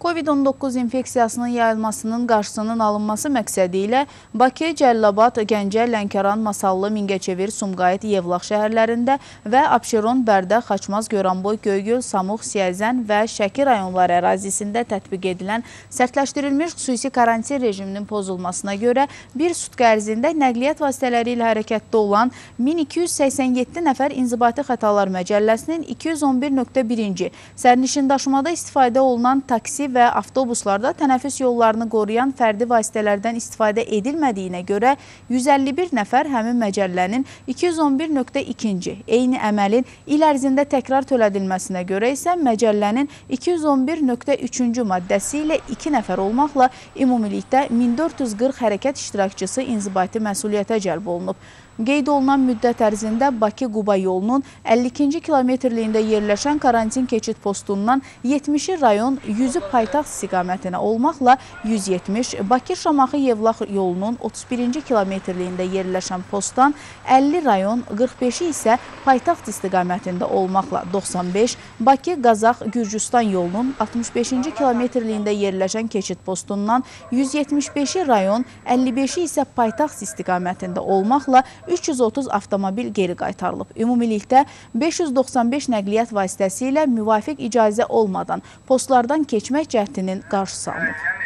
Covid-19 infeksiyasının yayılmasının qarşısının alınması məqsədi ilə Bakı, Cəlilabad, Gəncə, Lənkəran, Masallı, Mingəçevir, Sumqayıt, Yevlax şəhərlərində və Abşeron, Bərdə, Xaçmaz, Göranboy, Göygöl, Samux, Siyəzən və Şəki rayonları ərazisində tətbiq edilən sərtləşdirilmiş xüsusi karantin rejiminin pozulmasına görə bir sutq ərzində nəqliyyat vasitələri ilə hərəkətdə olan 1287 nəfər İnzibati Xətalar Məcəlləsinin 211.1-ci sərnişin daşımada istifadə olunan taksi və avtobuslarda tənəffüs yollarını qoruyan fərdi vasitələrdən istifadə edilmədiyinə görə 151 nəfər həmin məcəllənin 211.2-ci eyni əməlin il ərzində təkrar törədilməsinə görə isə məcəllənin 211.3-cü maddəsi ilə 2 nəfər olmaqla ümumilikdə 1440 hərəkət iştirakçısı inzibati məsuliyyətə cəlb olunub. Qeyd olunan müddət ərzində Bakı-Quba yolunun 52-ci kilometrliyində yerləşən karantin keçid postundan 70-i rayon 100-ü paytaxt istiqamətinə olmaqla 170, Bakı-Şamaxı-Yevlax yolunun 31-ci kilometrliyində yerləşən postdan 50 rayon, 45-i isə paytaxt istiqamətində olmaqla 95, Bakı-Qazax-Gürcüstan yolunun 65-ci kilometrliyində yerləşən keçid postundan 175-i rayon, 55-i isə paytaxt istiqamətində olmaqla 330 avtomobil geri qaytarılıb. Ümumilikdə 595 nəqliyyat vasitəsi ilə müvafiq icazə olmadan postlardan keçmək cəhdinin qarşısı alınıb.